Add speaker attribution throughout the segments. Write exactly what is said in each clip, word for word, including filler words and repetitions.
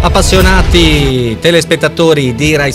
Speaker 1: Appassionati telespettatori di Rai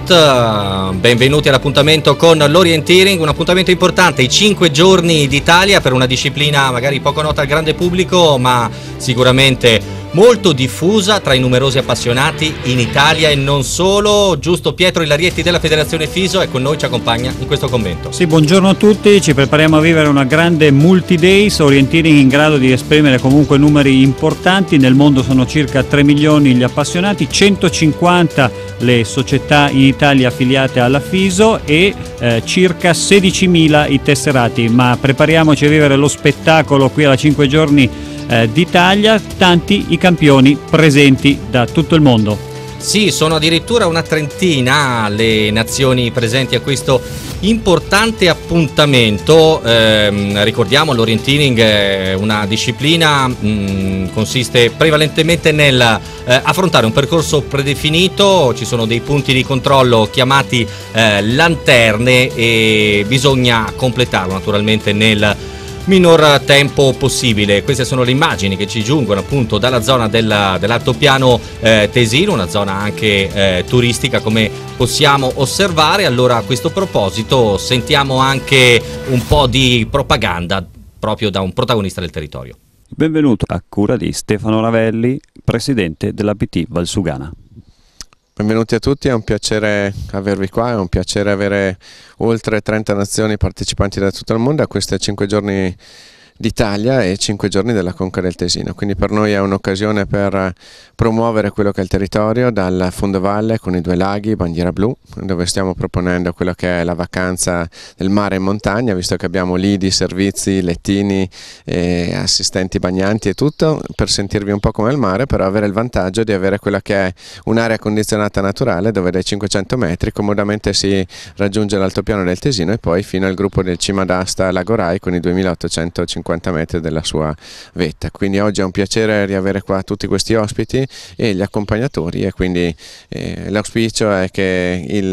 Speaker 1: Sport, benvenuti all'appuntamento con l'Orienteering, un appuntamento importante, i cinque giorni d'Italia per una disciplina magari poco nota al grande pubblico, ma sicuramente molto diffusa tra i numerosi appassionati in Italia e non solo. Giusto, Pietro Ilarietti della Federazione Fiso è con noi, ci accompagna in questo commento.
Speaker 2: Sì, buongiorno a tutti, ci prepariamo a vivere una grande multi-days, Orienteering in grado di esprimere comunque numeri importanti, nel mondo sono circa tre milioni gli appassionati, centocinquanta le società in Italia affiliate alla Fiso e eh, circa sedicimila i tesserati, ma prepariamoci a vivere lo spettacolo qui alla cinque giorni Eh, d'Italia, tanti i campioni presenti da tutto il mondo.
Speaker 1: Sì, sono addirittura una trentina le nazioni presenti a questo importante appuntamento. Eh, ricordiamo, l'Orienteering è una disciplina, mh, consiste prevalentemente nel eh, affrontare un percorso predefinito, ci sono dei punti di controllo chiamati eh, lanterne e bisogna completarlo naturalmente nel minor tempo possibile. Queste sono le immagini che ci giungono appunto dalla zona della, dell'altopiano eh, tesino, una zona anche eh, turistica come possiamo osservare. Allora, a questo proposito sentiamo anche un po' di propaganda proprio da un protagonista del territorio.
Speaker 2: Benvenuto a cura di Stefano Ravelli, presidente della P T Valsugana.
Speaker 3: Benvenuti a tutti, è un piacere avervi qua, è un piacere avere oltre trenta nazioni partecipanti da tutto il mondo a questi cinque giorni d'Italia e cinque giorni della Conca del Tesino, quindi per noi è un'occasione per promuovere quello che è il territorio dal fondovalle con i due laghi, bandiera blu, dove stiamo proponendo quello che è la vacanza del mare in montagna, visto che abbiamo lidi, servizi, lettini, eh, assistenti bagnanti e tutto, per sentirvi un po' come il mare, però avere il vantaggio di avere quella che è un'area condizionata naturale dove dai cinquecento metri comodamente si raggiunge l'altopiano del Tesino e poi fino al gruppo del Cima d'Asta Lagorai con i duemilaottocentocinquanta metri della sua vetta. Quindi oggi è un piacere riavere qua tutti questi ospiti e gli accompagnatori, e quindi eh, l'auspicio è che il,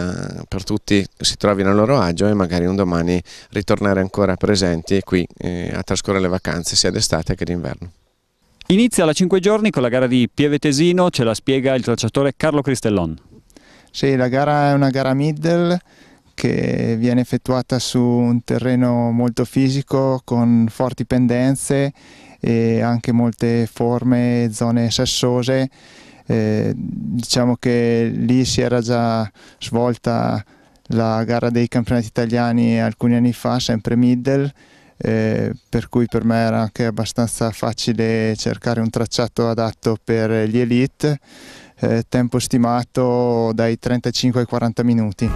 Speaker 3: per tutti si trovino a loro agio e magari un domani ritornare ancora presenti qui eh, a trascorrere le vacanze sia d'estate che d'inverno.
Speaker 2: Inizia la cinque giorni con la gara di Pieve Tesino, ce la spiega il tracciatore Carlo Cristellon.
Speaker 4: Sì, la gara è una gara middle che viene effettuata su un terreno molto fisico con forti pendenze e anche molte forme, zone sassose. Eh, diciamo che lì si era già svolta la gara dei campionati italiani alcuni anni fa, sempre middle, eh, per cui per me era anche abbastanza facile cercare un tracciato adatto per gli elite, eh, tempo stimato dai trentacinque ai quaranta minuti.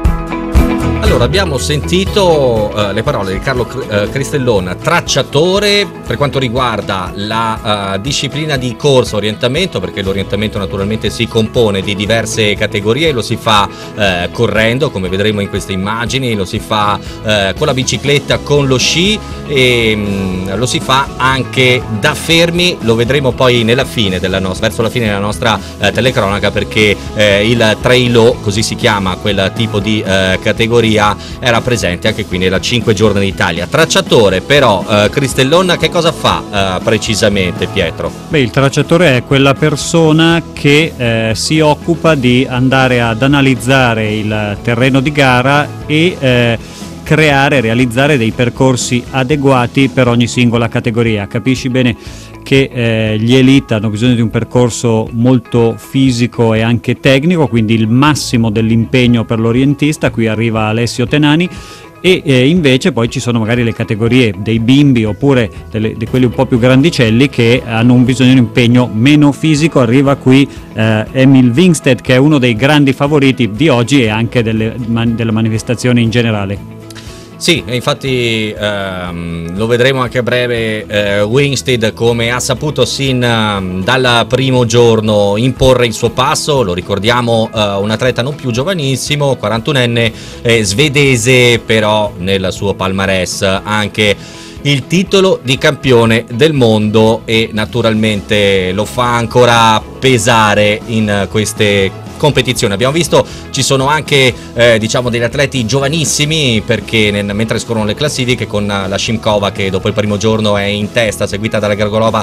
Speaker 1: Allora, abbiamo sentito uh, le parole di Carlo uh, Cristellon, tracciatore per quanto riguarda la uh, disciplina di corsa orientamento, perché l'orientamento naturalmente si compone di diverse categorie, lo si fa uh, correndo come vedremo in queste immagini, lo si fa uh, con la bicicletta, con lo sci e um, lo si fa anche da fermi, lo vedremo poi nella fine della nostra, verso la fine della nostra uh, telecronaca, perché uh, il trailo, così si chiama quel tipo di uh, categoria, era presente anche qui nella cinque giorni d'Italia. Tracciatore però, eh, Cristellon, che cosa fa eh, precisamente, Pietro?
Speaker 2: Beh, il tracciatore è quella persona che eh, si occupa di andare ad analizzare il terreno di gara e eh, creare, realizzare dei percorsi adeguati per ogni singola categoria. Capisci bene che eh, gli elite hanno bisogno di un percorso molto fisico e anche tecnico, quindi il massimo dell'impegno per l'orientista. Qui arriva Alessio Tenani e eh, invece poi ci sono magari le categorie dei bimbi oppure delle, di quelli un po' più grandicelli che hanno un bisogno di un impegno meno fisico. Arriva qui eh, Emil Wingstedt, che è uno dei grandi favoriti di oggi e anche delle, man, della manifestazione in generale.
Speaker 1: Sì, infatti ehm, lo vedremo anche a breve. eh, Wingstedt, come ha saputo sin eh, dal primo giorno imporre il suo passo, lo ricordiamo, eh, un atleta non più giovanissimo, quarantunenne, eh, svedese, però nel suo palmarès anche il titolo di campione del mondo e naturalmente lo fa ancora pesare in queste competizioni. Abbiamo visto ci sono anche eh, diciamo degli atleti giovanissimi, perché nel, mentre scorrono le classifiche, con la Shimkova che dopo il primo giorno è in testa, seguita dalla Gargolova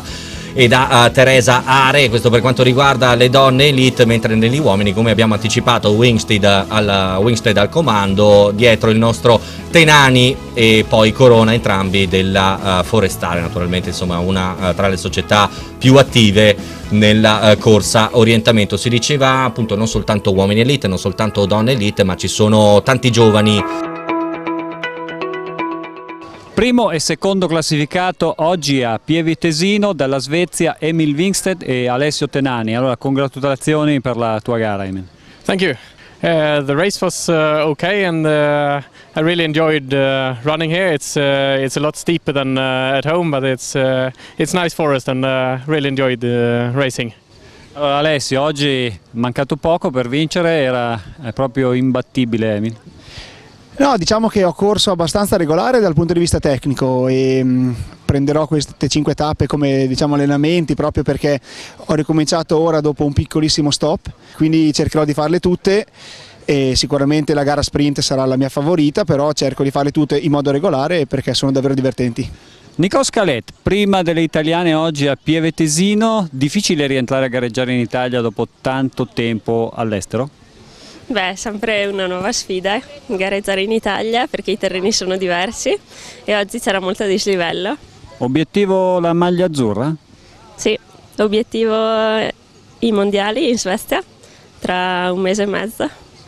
Speaker 1: e da uh, Teresa Are. Questo per quanto riguarda le donne elite, mentre negli uomini, come abbiamo anticipato, Winstead al, Winstead al comando, dietro il nostro Tenani e poi Corona, entrambi della uh, Forestale, naturalmente insomma una uh, tra le società più attive nella uh, corsa orientamento. Si diceva appunto non soltanto uomini elite, non soltanto donne elite, ma ci sono tanti giovani.
Speaker 2: Primo e secondo classificato oggi a Pievitesino, dalla Svezia Emil Winstead e Alessio Tenani. Allora, congratulazioni per la tua gara, Emil.
Speaker 5: Thank you. Uh, the race was uh, okay, and uh, I really enjoyed uh, running here. It's uh, it's a lot steeper than uh, at home, but it's uh, it's nice forest, and uh, really enjoyed uh, racing.
Speaker 2: Allora, Alessio, oggi mancato poco per vincere, era è proprio imbattibile, Emil.
Speaker 6: No, diciamo che ho corso abbastanza regolare dal punto di vista tecnico e mh, prenderò queste cinque tappe come, diciamo, allenamenti, proprio perché ho ricominciato ora dopo un piccolissimo stop, quindi cercherò di farle tutte e sicuramente la gara sprint sarà la mia favorita, però cerco di farle tutte in modo regolare perché sono davvero divertenti.
Speaker 2: Nico Scalet, prima delle italiane oggi a Pievitesino, difficile rientrare a gareggiare in Italia dopo tanto tempo all'estero?
Speaker 7: Beh, è sempre una nuova sfida, eh? gareggiare in Italia perché i terreni sono diversi e oggi c'era molto dislivello.
Speaker 2: Obiettivo la maglia azzurra?
Speaker 7: Sì, obiettivo i mondiali in Svezia tra un mese e mezzo.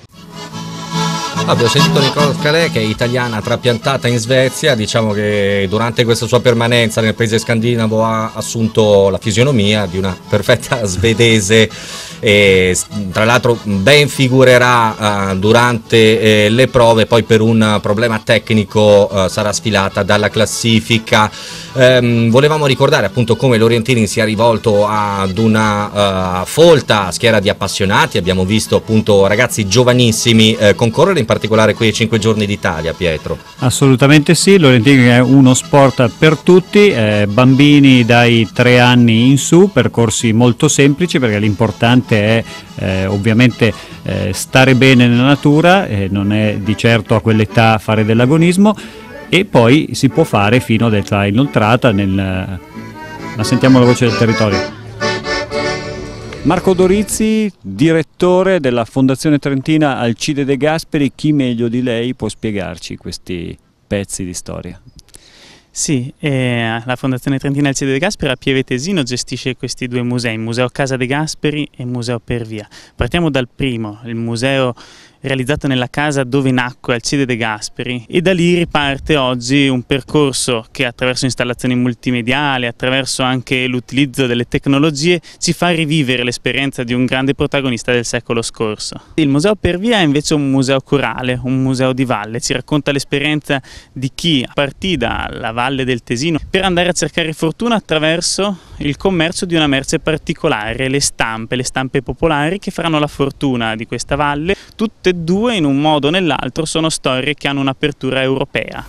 Speaker 1: Abbiamo sentito Nicola Scalè, che è italiana trapiantata in Svezia. Diciamo che durante questa sua permanenza nel paese scandinavo ha assunto la fisionomia di una perfetta svedese e tra l'altro ben figurerà uh, durante eh, le prove. Poi per un problema tecnico uh, sarà sfilata dalla classifica. Um, volevamo ricordare appunto come l'Orientini sia rivolto ad una uh, folta schiera di appassionati. Abbiamo visto appunto ragazzi giovanissimi uh, concorrere, in particolare qui ai cinque giorni d'Italia, Pietro.
Speaker 2: Assolutamente sì, l'Orientini è uno sport per tutti, eh, bambini dai tre anni in su, percorsi molto semplici perché l'importante è eh, ovviamente eh, stare bene nella natura, eh, non è di certo a quell'età fare dell'agonismo, e poi si può fare fino ad età inoltrata. Nel... Ma sentiamo la voce del territorio. Marco Dorizzi, direttore della Fondazione Trentina Alcide De Gasperi, chi meglio di lei può spiegarci questi pezzi di storia?
Speaker 8: Sì, eh, la Fondazione Trentina Alcide De Gasperi a Pievitesino gestisce questi due musei, Museo Casa De Gasperi e Museo Pervia. Partiamo dal primo, il museo realizzato nella casa dove nacque Alcide De Gasperi, e da lì riparte oggi un percorso che attraverso installazioni multimediali, attraverso anche l'utilizzo delle tecnologie, ci fa rivivere l'esperienza di un grande protagonista del secolo scorso. Il Museo Pervia è invece un museo corale, un museo di valle, ci racconta l'esperienza di chi partì dalla valle del Tesino per andare a cercare fortuna attraverso il commercio di una merce particolare, le stampe, le stampe popolari che faranno la fortuna di questa valle. Tutte e due, in un modo o nell'altro, sono storie che hanno un'apertura europea.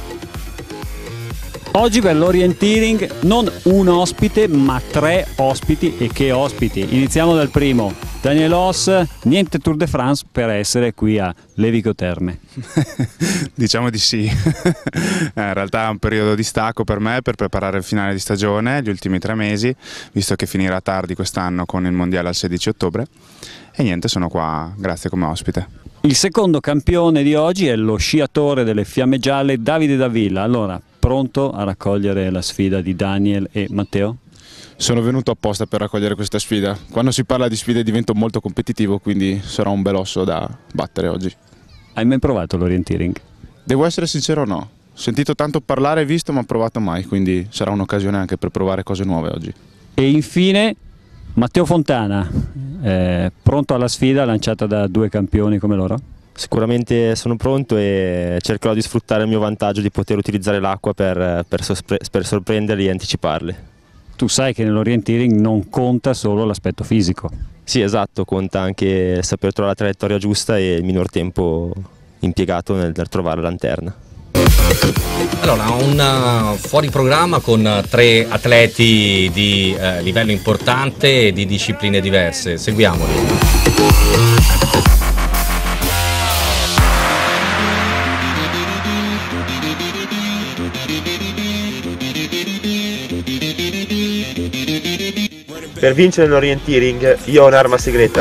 Speaker 2: Oggi per l'Orienteering non un ospite ma tre ospiti, e che ospiti! Iniziamo dal primo, Daniel Oss, niente Tour de France per essere qui a Levico Terme.
Speaker 9: Diciamo di sì, in realtà è un periodo di stacco per me per preparare il finale di stagione, gli ultimi tre mesi, visto che finirà tardi quest'anno con il mondiale al sedici ottobre, e niente, sono qua grazie come ospite.
Speaker 2: Il secondo campione di oggi è lo sciatore delle Fiamme Gialle Davide Davilla. Allora, pronto a raccogliere la sfida di Daniel e Matteo?
Speaker 9: Sono venuto apposta per raccogliere questa sfida. Quando si parla di sfide divento molto competitivo, quindi sarà un bel osso da battere oggi.
Speaker 2: Hai mai provato l'Orienteering?
Speaker 9: Devo essere sincero, no. Ho sentito tanto parlare e visto, ma provato mai, quindi sarà un'occasione anche per provare cose nuove oggi.
Speaker 2: E infine Matteo Fontana, eh, pronto alla sfida lanciata da due campioni come loro?
Speaker 10: Sicuramente sono pronto e cercherò di sfruttare il mio vantaggio di poter utilizzare l'acqua per, per, per sorprenderli e anticiparli.
Speaker 2: Tu sai che nell'Orienteering non conta solo l'aspetto fisico.
Speaker 10: Sì, esatto, conta anche saper trovare la traiettoria giusta e il minor tempo impiegato nel, nel trovare la lanterna.
Speaker 1: Allora, un uh, fuori programma con uh, tre atleti di uh, livello importante e di discipline diverse. Seguiamoli.
Speaker 11: Per vincere l'orienteering io ho un'arma segreta.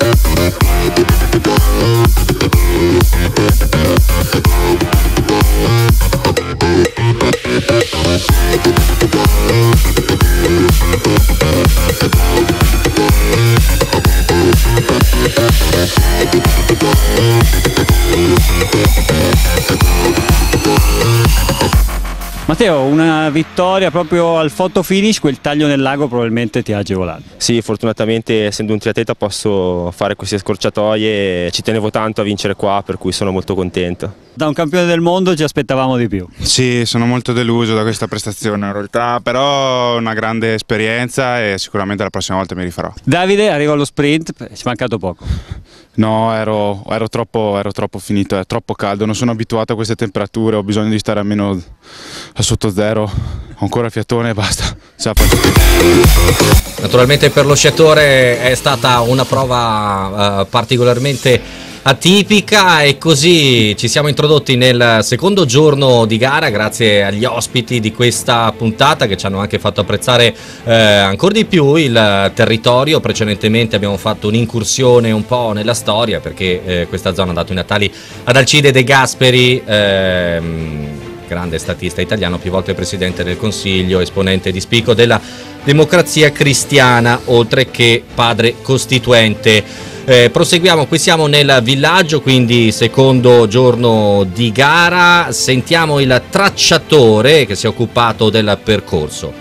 Speaker 2: Matteo, una vittoria proprio al photo finish, quel taglio nel lago probabilmente ti ha agevolato.
Speaker 10: Sì, fortunatamente essendo un triatleta posso fare queste scorciatoie e ci tenevo tanto a vincere qua, per cui sono molto contento.
Speaker 2: Da un campione del mondo ci aspettavamo di più.
Speaker 9: Sì, sono molto deluso da questa prestazione in realtà, però una grande esperienza e sicuramente la prossima volta mi rifarò.
Speaker 2: Davide, arriva allo sprint, ci è mancato poco.
Speaker 9: No, ero, ero, troppo, ero troppo finito, è troppo caldo, non sono abituato a queste temperature, ho bisogno di stare almeno a sotto zero, ho ancora fiatone e basta.
Speaker 1: Naturalmente per lo sciatore è stata una prova uh, particolarmente atipica e così ci siamo introdotti nel secondo giorno di gara grazie agli ospiti di questa puntata che ci hanno anche fatto apprezzare eh, ancora di più il territorio. Precedentemente abbiamo fatto un'incursione un po' nella storia perché eh, questa zona ha dato i natali ad Alcide De Gasperi, ehm, grande statista italiano, più volte presidente del Consiglio, esponente di spicco della democrazia cristiana, oltre che padre costituente. Eh, proseguiamo, qui siamo nel villaggio, quindi secondo giorno di gara. Sentiamo il tracciatore che si è occupato del percorso.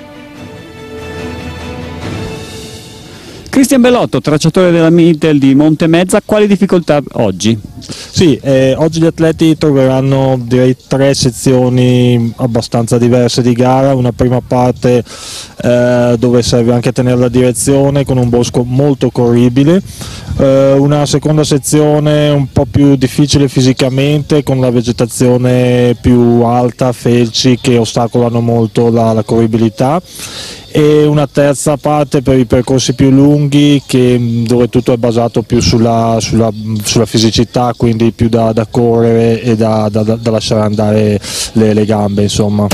Speaker 2: Cristian Bellotto, tracciatore della Mittel di Montemezza, quali difficoltà oggi?
Speaker 12: Sì, eh, oggi gli atleti troveranno direi tre sezioni abbastanza diverse di gara, una prima parte eh, dove serve anche a tenere la direzione con un bosco molto corribile, eh, una seconda sezione un po' più difficile fisicamente con la vegetazione più alta, felci che ostacolano molto la, la corribilità, e una terza parte per i percorsi più lunghi che, dove tutto è basato più sulla, sulla, sulla fisicità, quindi più da, da correre e da, da, da lasciare andare le, le gambe, insomma.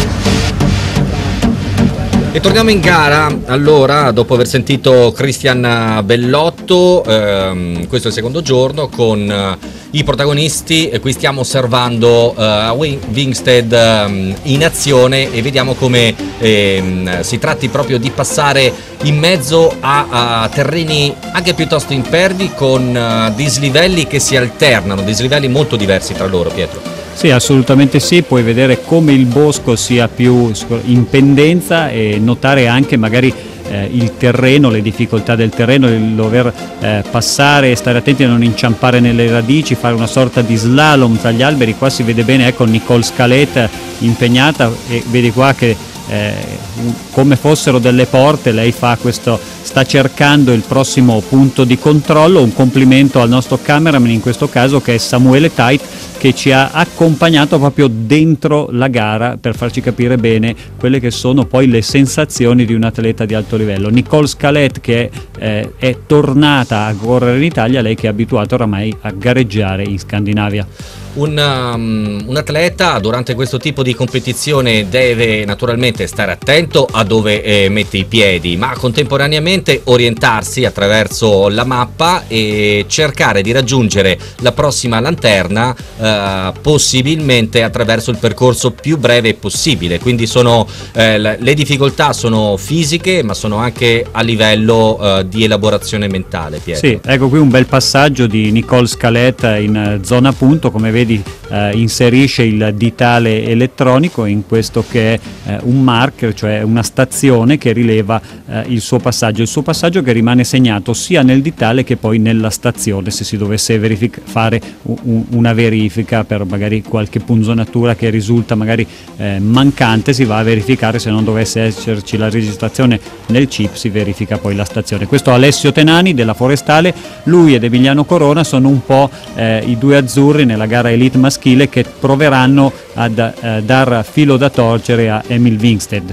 Speaker 1: E torniamo in gara, allora, dopo aver sentito Cristian Bellotto, ehm, questo è il secondo giorno con eh, i protagonisti, e qui stiamo osservando eh, Wingstead eh, in azione e vediamo come ehm, si tratti proprio di passare in mezzo a, a terreni anche piuttosto impervi con uh, dislivelli che si alternano, dislivelli molto diversi tra loro, Pietro.
Speaker 2: Sì, assolutamente sì, puoi vedere come il bosco sia più in pendenza e notare anche magari eh, il terreno, le difficoltà del terreno, il dover eh, passare e stare attenti a non inciampare nelle radici, fare una sorta di slalom tra gli alberi. Qua si vede bene, ecco, Nicole Scalet impegnata, e vedi qua che eh, come fossero delle porte lei fa questo, sta cercando il prossimo punto di controllo. Un complimento al nostro cameraman in questo caso, che è Samuele Tait, che ci ha accompagnato proprio dentro la gara per farci capire bene quelle che sono poi le sensazioni di un atleta di alto livello. Nicole Scalet, che eh, è tornata a correre in Italia, lei che è abituata oramai a gareggiare in Scandinavia.
Speaker 1: Un, um, un atleta durante questo tipo di competizione deve naturalmente stare attento a dove eh, mette i piedi, ma contemporaneamente orientarsi attraverso la mappa e cercare di raggiungere la prossima lanterna eh, possibilmente attraverso il percorso più breve possibile. Quindi sono, eh, le difficoltà sono fisiche, ma sono anche a livello eh, di elaborazione mentale, Pietro.
Speaker 2: Sì, ecco qui un bel passaggio di Nicole Scalet in zona punto, come vedi eh, inserisce il ditale elettronico in questo che è eh, un marker, cioè una stazione che rileva eh, il suo passaggio, il suo passaggio che rimane segnato sia nel ditale che poi nella stazione, se si dovesse verific- fare un, una verifica per magari qualche punzonatura che risulta magari eh, mancante, si va a verificare. Se non dovesse esserci la registrazione nel chip, si verifica poi la stazione. Questo Alessio Tenani della Forestale, lui ed Emiliano Corona sono un po' eh, i due azzurri nella gara elite maschile che proveranno a eh, dar filo da torcere a Emil Wingstead.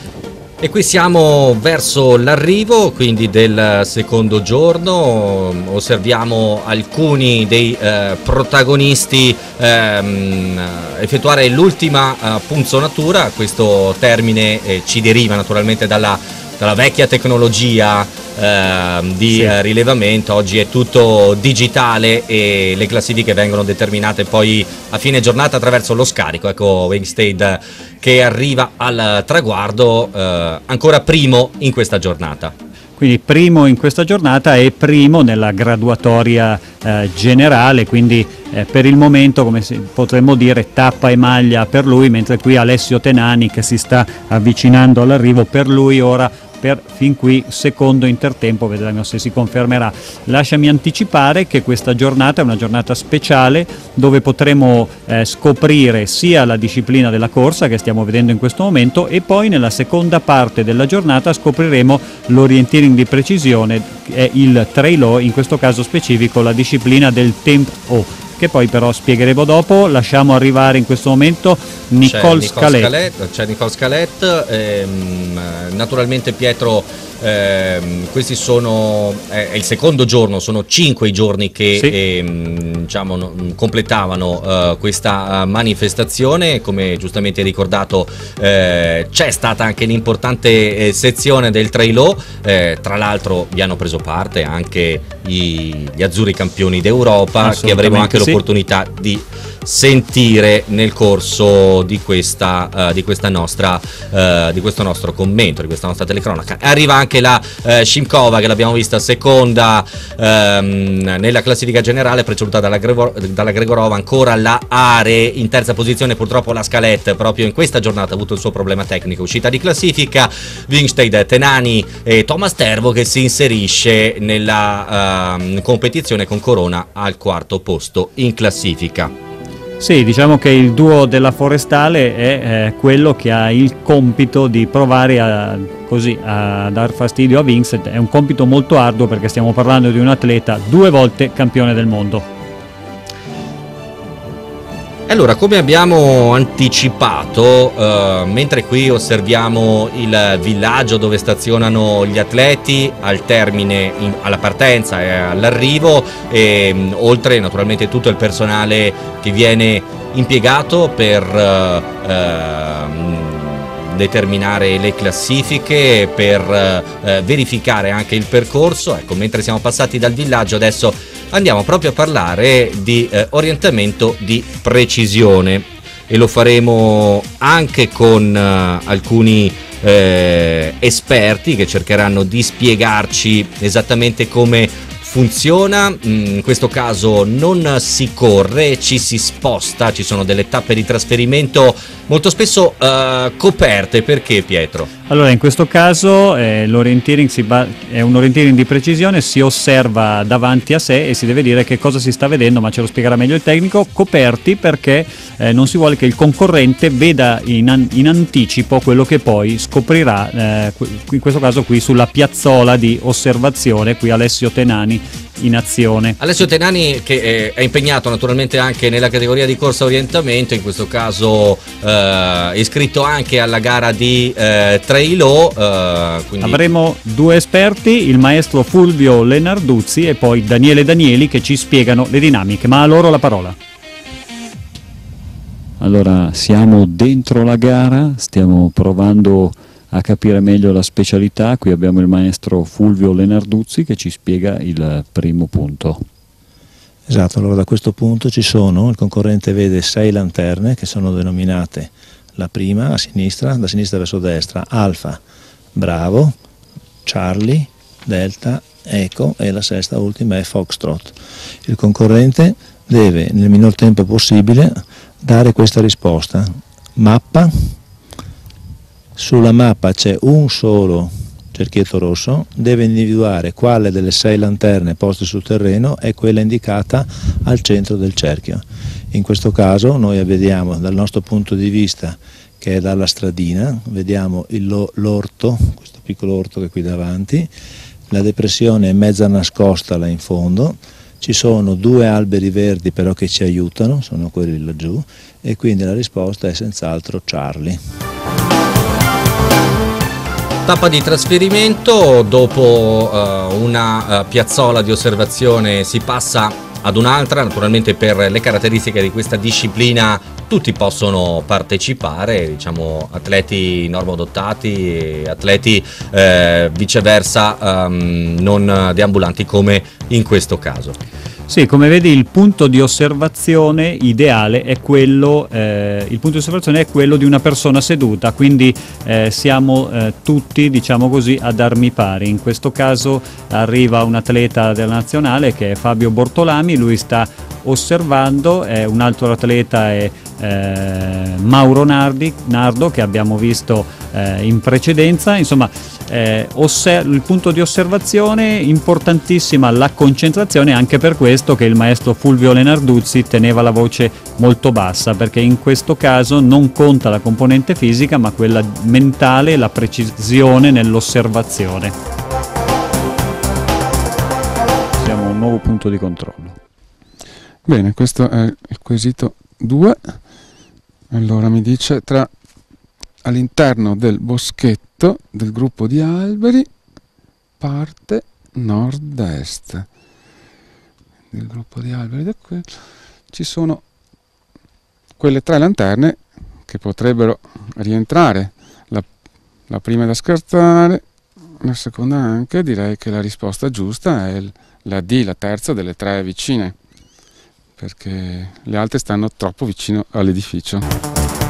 Speaker 1: E qui siamo verso l'arrivo quindi del secondo giorno, osserviamo alcuni dei eh, protagonisti ehm, effettuare l'ultima eh, punzonatura. Questo termine eh, ci deriva naturalmente dalla dalla vecchia tecnologia eh, di
Speaker 2: Sì.
Speaker 1: eh, rilevamento. Oggi è tutto digitale e le classifiche vengono determinate poi a fine giornata attraverso lo scarico. Ecco Wingstayed che arriva al traguardo eh, ancora primo in questa giornata.
Speaker 2: Quindi primo in questa giornata e primo nella graduatoria eh, generale, quindi eh, per il momento, come si, potremmo dire, tappa e maglia per lui, mentre qui Alessio Tenani che si sta avvicinando all'arrivo, per lui ora per fin qui secondo intertempo, vedremo se si confermerà. Lasciami anticipare che questa giornata è una giornata speciale dove potremo eh, scoprire sia la disciplina della corsa che stiamo vedendo in questo momento e poi nella seconda parte della giornata scopriremo l'orienteering di precisione, è il trail, in questo caso specifico la disciplina del tempo, che poi però spiegheremo dopo. Lasciamo arrivare in questo momento Nicole Scalet.
Speaker 1: C'è Nicole Scalet, ehm, naturalmente Pietro, ehm, questi sono, è, è il secondo giorno, sono cinque i giorni che
Speaker 2: Sì.
Speaker 1: ehm, diciamo, no, completavano eh, questa eh, manifestazione. Come giustamente ricordato eh, c'è stata anche l'importante eh, sezione del trail, eh, tra l'altro vi hanno preso parte anche i, gli azzurri campioni d'Europa, che avremo anche
Speaker 2: sì.
Speaker 1: l'opportunità di sentire nel corso di questa, uh, di questa nostra uh, di questo nostro commento, di questa nostra telecronaca. Arriva anche la uh, Shimkova, che l'abbiamo vista seconda um, nella classifica generale, preceduta dalla, Gregor- dalla Gregorova. Ancora la Are in terza posizione, purtroppo la Scalet proprio in questa giornata ha avuto il suo problema tecnico, uscita di classifica. Wingstayed, Tenani e Thomas Tervo che si inserisce nella uh, competizione con Corona al quarto posto in classifica.
Speaker 2: Sì, diciamo che il duo della Forestale è eh, quello che ha il compito di provare a, così, a dar fastidio a Vincent. È un compito molto arduo perché stiamo parlando di un atleta due volte campione del mondo.
Speaker 1: Allora, come abbiamo anticipato, eh, mentre qui osserviamo il villaggio dove stazionano gli atleti al termine, in, alla partenza e all'arrivo, e mh, oltre naturalmente tutto il personale che viene impiegato per eh, eh, determinare le classifiche, per eh, verificare anche il percorso. Ecco, mentre siamo passati dal villaggio adesso andiamo proprio a parlare di eh, orientamento di precisione e lo faremo anche con eh, alcuni eh, esperti che cercheranno di spiegarci esattamente come funziona. In questo caso non si corre, ci si sposta, ci sono delle tappe di trasferimento molto spesso eh, coperte. Perché, Pietro?
Speaker 2: Allora, in questo caso eh, l'orienteering si ba- è un orienteering di precisione, si osserva davanti a sé e si deve dire che cosa si sta vedendo, ma ce lo spiegherà meglio il tecnico. Coperti perché eh, non si vuole che il concorrente veda in, an- in anticipo quello che poi scoprirà, eh, in questo caso qui sulla piazzola di osservazione, qui Alessio Tenani in azione.
Speaker 1: Alessio Tenani che eh, è impegnato naturalmente anche nella categoria di corsa orientamento, in questo caso eh, iscritto anche alla gara di eh, Trailo. Eh, quindi...
Speaker 2: Avremo due esperti, il maestro Fulvio Lenarduzzi e poi Daniele Danieli, che ci spiegano le dinamiche, ma a loro la parola.
Speaker 13: Allora, siamo dentro la gara, stiamo provando a capire meglio la specialità. Qui abbiamo il maestro Fulvio Lenarduzzi che ci spiega il primo punto.
Speaker 14: Esatto, allora da questo punto ci sono, il concorrente vede sei lanterne che sono denominate la prima a sinistra, da sinistra verso destra, Alfa, Bravo, Charlie, Delta, Eco, e la sesta ultima è Foxtrot. Il concorrente deve nel minor tempo possibile dare questa risposta: mappa. Sulla mappa c'è un solo cerchietto rosso, deve individuare quale delle sei lanterne poste sul terreno è quella indicata al centro del cerchio. In questo caso noi vediamo dal nostro punto di vista, che è dalla stradina, vediamo il, l'orto, questo piccolo orto che è qui davanti, la depressione è mezza nascosta là in fondo, ci sono due alberi verdi però che ci aiutano, sono quelli laggiù, e quindi la risposta è senz'altro Charlie.
Speaker 1: Tappa di trasferimento, dopo uh, una uh, piazzola di osservazione si passa ad un'altra. Naturalmente per le caratteristiche di questa disciplina tutti possono partecipare, diciamo atleti normodotati e atleti eh, viceversa um, non deambulanti come in questo caso.
Speaker 2: Sì, come vedi il punto di osservazione ideale è quello, eh, il punto di osservazione è quello di una persona seduta, quindi eh, siamo eh, tutti, diciamo così, ad armi pari. In questo caso arriva un atleta della nazionale che è Fabio Bortolami, lui sta osservando, eh, un altro atleta è eh, Mauro Nardi, Nardo, che abbiamo visto eh, in precedenza. Insomma, eh, il punto di osservazione, importantissima la concentrazione, anche per questo che il maestro Fulvio Lenarduzzi teneva la voce molto bassa, perché in questo caso non conta la componente fisica ma quella mentale, la precisione nell'osservazione. Siamo a un nuovo punto di controllo.
Speaker 15: Bene, questo è il quesito due. Allora mi dice tra all'interno del boschetto del gruppo di alberi parte nord-est. Del gruppo di alberi da qui ci sono quelle tre lanterne che potrebbero rientrare. La, la prima è da scartare, la seconda anche. Direi che la risposta giusta è la D, la terza delle tre vicine, perché le altre stanno troppo vicino all'edificio.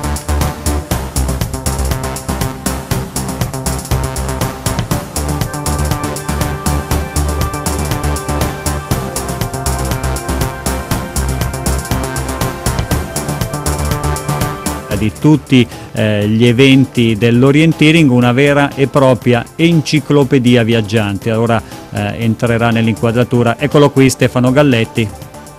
Speaker 2: Di tutti eh, gli eventi dell'orienteering, una vera e propria enciclopedia viaggiante. Ora eh, entrerà nell'inquadratura, eccolo qui Stefano Galletti,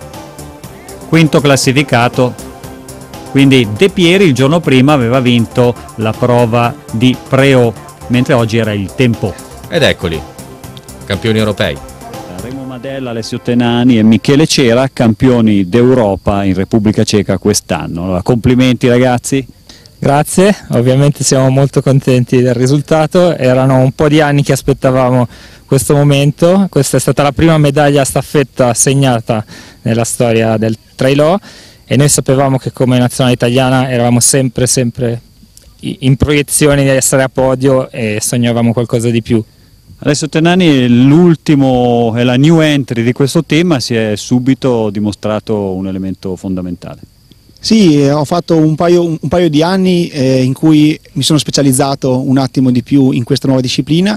Speaker 2: quinto classificato. Quindi De Pieri il giorno prima aveva vinto la prova di Preò, mentre oggi era il tempo.
Speaker 1: Ed eccoli, campioni europei.
Speaker 13: Remo Madella, Alessio Tenani e Michele Cera, campioni d'Europa in Repubblica Ceca quest'anno. Allora, complimenti ragazzi.
Speaker 16: Grazie, ovviamente siamo molto contenti del risultato, erano un po' di anni che aspettavamo questo momento, questa è stata la prima medaglia a staffetta assegnata nella storia del trailò e noi sapevamo che come nazionale italiana eravamo sempre sempre in proiezione di essere a podio e sognavamo qualcosa di più.
Speaker 2: Alessio Tenani è l'ultimo, è la new entry di questo tema, si è subito dimostrato un elemento fondamentale.
Speaker 6: Sì, ho fatto un paio, un paio di anni eh, in cui mi sono specializzato un attimo di più in questa nuova disciplina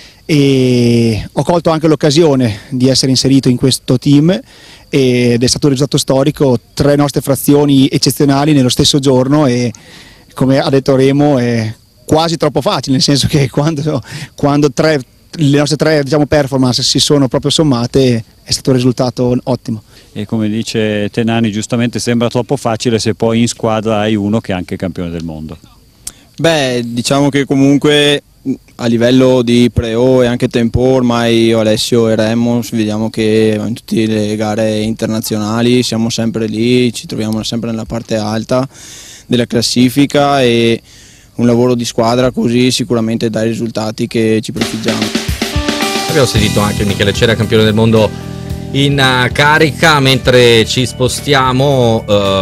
Speaker 6: e ho colto anche l'occasione di essere inserito in questo team ed è stato un risultato storico, tre nostre frazioni eccezionali nello stesso giorno e come ha detto Remo è quasi troppo facile, nel senso che quando, quando tre le nostre tre diciamo, performance si sono proprio sommate, è stato un risultato ottimo.
Speaker 2: E come dice Tenani giustamente sembra troppo facile se poi in squadra hai uno che è anche campione del mondo.
Speaker 17: Beh, diciamo che comunque a livello di Preò e anche tempo ormai io, Alessio e Remo vediamo che in tutte le gare internazionali siamo sempre lì, ci troviamo sempre nella parte alta della classifica e un lavoro di squadra così sicuramente dà i risultati che ci prefiggiamo.
Speaker 1: Abbiamo sentito anche Michele Cera, campione del mondo in carica, mentre ci spostiamo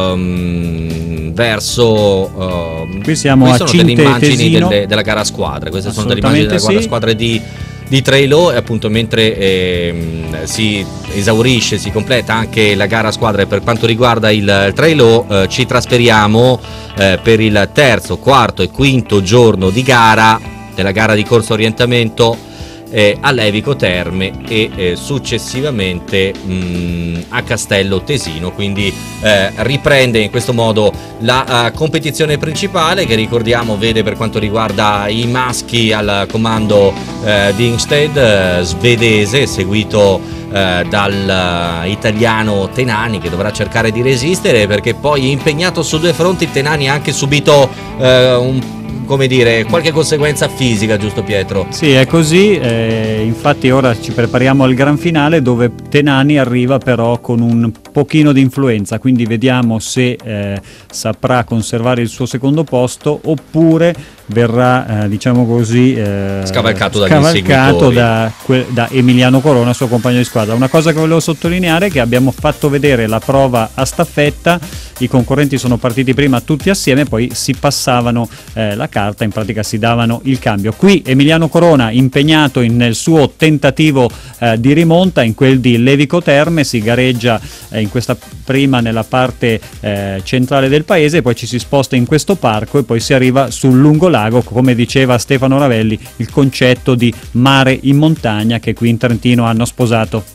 Speaker 1: um, verso uh,
Speaker 2: qui siamo
Speaker 1: qui
Speaker 2: a
Speaker 1: sono
Speaker 2: Cinte
Speaker 1: delle immagini
Speaker 2: Tesino.
Speaker 1: delle, della gara a squadre, queste sono delle immagini della gara a
Speaker 2: sì.
Speaker 1: squadre di, di trailò e appunto mentre eh, si esaurisce, si completa anche la gara a squadre per quanto riguarda il trailò, eh, ci trasferiamo eh, per il terzo, quarto e quinto giorno di gara della gara di corso orientamento Eh, a Levico Terme e eh, successivamente mh, a Castello Tesino, quindi eh, riprende in questo modo la uh, competizione principale che ricordiamo vede per quanto riguarda i maschi al comando eh, di Ingstead, eh, svedese, seguito eh, dal uh, italiano Tenani che dovrà cercare di resistere perché poi impegnato su due fronti. Tenani ha anche subito eh, un come dire, qualche conseguenza fisica, giusto Pietro?
Speaker 2: Sì, è così, eh, infatti ora ci prepariamo al gran finale dove Tenani arriva però con un pochino di influenza, quindi vediamo se eh, saprà conservare il suo secondo posto oppure verrà eh, diciamo così eh,
Speaker 1: scavalcato, dagli
Speaker 2: scavalcato da, da Emiliano Corona, suo compagno di squadra. Una cosa che volevo sottolineare è che abbiamo fatto vedere la prova a staffetta, i concorrenti sono partiti prima tutti assieme, poi si passavano eh, la carta, in pratica si davano il cambio. Qui Emiliano Corona impegnato in, nel suo tentativo eh, di rimonta, in quel di Levico Terme, si gareggia eh, in questa prima nella parte eh, centrale del paese, poi ci si sposta in questo parco e poi si arriva sul lungolago, come diceva Stefano Ravelli, il concetto di mare in montagna che qui in Trentino hanno sposato.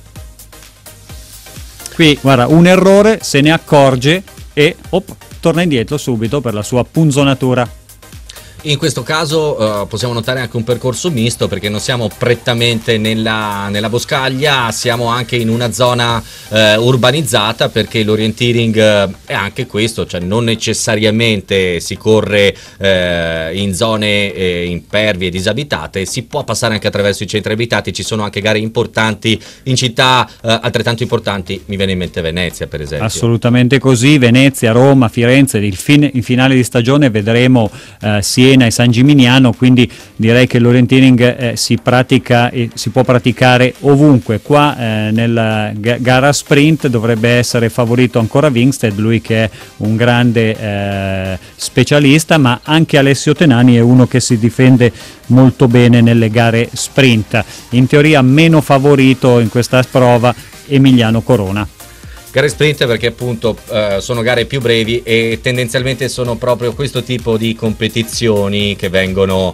Speaker 2: Qui guarda, un errore, se ne accorge e op, torna indietro subito per la sua punzonatura.
Speaker 1: In questo caso uh, possiamo notare anche un percorso misto, perché non siamo prettamente nella, nella boscaglia, siamo anche in una zona uh, urbanizzata, perché l'orienteering uh, è anche questo, cioè non necessariamente si corre uh, in zone eh, impervie e disabitate, si può passare anche attraverso i centri abitati, ci sono anche gare importanti in città uh, altrettanto importanti, mi viene in mente Venezia per esempio.
Speaker 2: Assolutamente così, Venezia, Roma, Firenze, il fin, in finale di stagione vedremo uh, Siena e San Gimignano, quindi direi che l'orienteering eh, si pratica e si può praticare ovunque. Qua eh, nella gara sprint dovrebbe essere favorito ancora Winsted, lui che è un grande eh, specialista, ma anche Alessio Tenani è uno che si difende molto bene nelle gare sprint. In teoria meno favorito in questa prova Emiliano Corona.
Speaker 1: Gare sprint perché appunto eh, sono gare più brevi e tendenzialmente sono proprio questo tipo di competizioni che vengono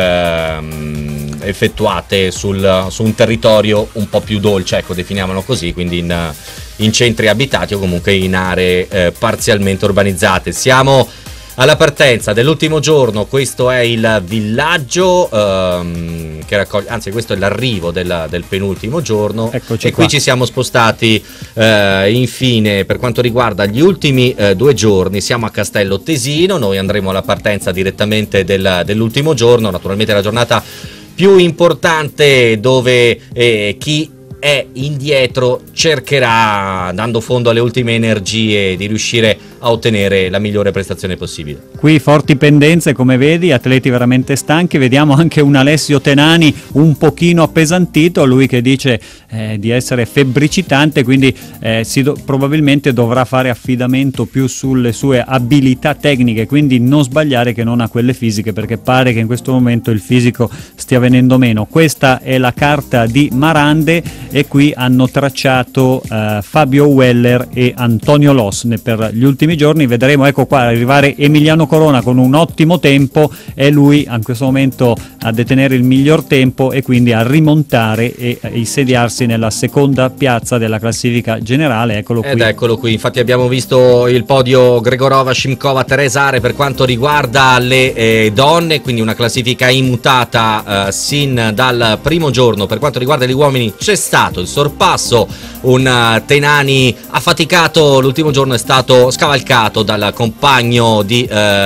Speaker 1: ehm, effettuate sul, su un territorio un po' più dolce, ecco, definiamolo così, quindi in, in centri abitati o comunque in aree eh, parzialmente urbanizzate. Siamo alla partenza dell'ultimo giorno, questo è il villaggio ehm, che raccoglie, anzi questo è l'arrivo del, del penultimo giorno. Eccoci e qua. Qui ci siamo spostati eh, infine per quanto riguarda gli ultimi eh, due giorni, siamo a Castello Tesino, noi andremo alla partenza direttamente del, dell'ultimo giorno, naturalmente la giornata più importante dove eh, chi è indietro cercherà, dando fondo alle ultime energie, di riuscire a ottenere la migliore prestazione possibile.
Speaker 2: Qui forti pendenze, come vedi, atleti veramente stanchi. Vediamo anche un Alessio Tenani un pochino appesantito, lui che dice eh, di essere febbricitante, quindi eh, si do- probabilmente dovrà fare affidamento più sulle sue abilità tecniche, quindi non sbagliare che non a quelle fisiche, perché pare che in questo momento il fisico stia venendo meno. Questa è la carta di Marande e qui hanno tracciato eh, Fabio Weller e Antonio Losne per gli ultimi giorni. Vedremo, ecco qua, arrivare Emiliano Corona con un ottimo tempo, è lui in questo momento a detenere il miglior tempo e quindi a rimontare e a insediarsi nella seconda piazza della classifica generale. Eccolo qui.
Speaker 1: Ed eccolo qui, infatti abbiamo visto il podio Gregorova, Shimkova, Teresare per quanto riguarda le eh, donne, quindi una classifica immutata eh, sin dal primo giorno. Per quanto riguarda gli uomini c'è stato il sorpasso, un uh, Tenani affaticato l'ultimo giorno è stato scavalcato dal compagno di,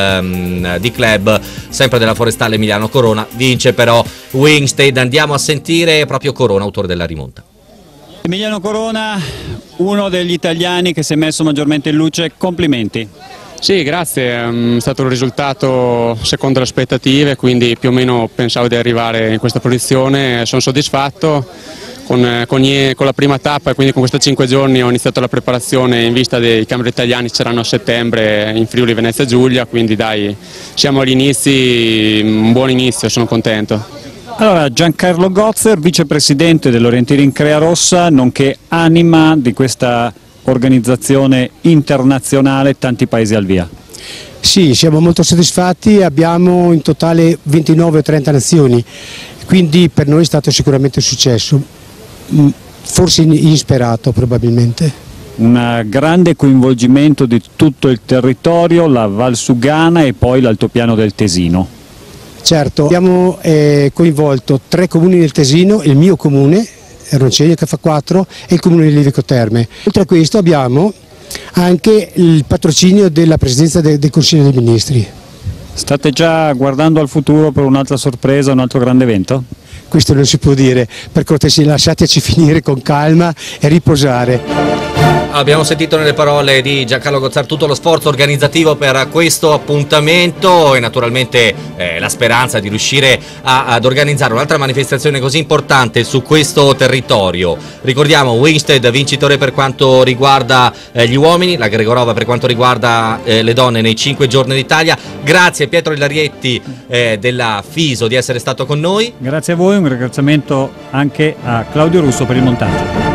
Speaker 1: ehm, di club, sempre della Forestale, Emiliano Corona. Vince però Winsted. Andiamo a sentire proprio Corona, autore della rimonta.
Speaker 2: Emiliano Corona, uno degli italiani che si è messo maggiormente in luce, complimenti.
Speaker 18: Sì, grazie, è stato un risultato secondo le aspettative, quindi più o meno pensavo di arrivare in questa posizione, sono soddisfatto. Con, con, con la prima tappa e quindi con questi cinque giorni ho iniziato la preparazione in vista dei campi italiani che saranno a settembre in Friuli Venezia Giulia, quindi dai, siamo agli inizi, un buon inizio, sono contento.
Speaker 2: Allora, Giancarlo Gozzer, vicepresidente dell'Orienteering Crea Rossa, nonché anima di questa organizzazione internazionale, tanti paesi al via.
Speaker 19: Sì, siamo molto soddisfatti, abbiamo in totale ventinove o trenta nazioni, quindi per noi è stato sicuramente un successo. Forse insperato probabilmente.
Speaker 2: Un grande coinvolgimento di tutto il territorio, la Val Sugana e poi l'altopiano del Tesino.
Speaker 19: Certo, abbiamo eh, coinvolto tre comuni del Tesino, il mio comune, Ronceglio che fa quattro, e il comune di Levico Terme. Oltre a questo abbiamo anche il patrocinio della Presidenza de- del Consiglio dei Ministri.
Speaker 2: State già guardando al futuro per un'altra sorpresa, un altro grande evento?
Speaker 19: Questo non si può dire, per cortesia lasciateci finire con calma e riposare.
Speaker 1: Abbiamo sentito nelle parole di Giancarlo Gozzar tutto lo sforzo organizzativo per questo appuntamento e naturalmente eh, la speranza di riuscire a, ad organizzare un'altra manifestazione così importante su questo territorio. Ricordiamo Winstead vincitore per quanto riguarda eh, gli uomini, la Gregorova per quanto riguarda eh, le donne nei cinque giorni d'Italia. Grazie Pietro Illarietti eh, della Fiso di essere stato con noi.
Speaker 2: Grazie a voi, un ringraziamento anche a Claudio Russo per il montaggio.